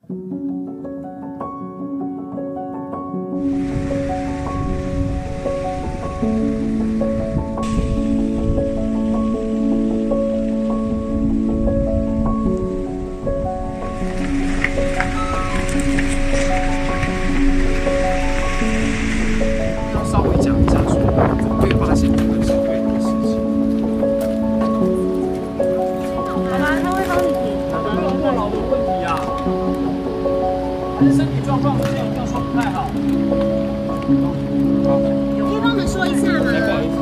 要稍微讲一下说，对发现这个是对的事情。 好吧，他会帮你解决的。 有过劳的问题啊，还是身体状况之前有没有说不太好？ 可以帮我们说一下吗？ 不好意思。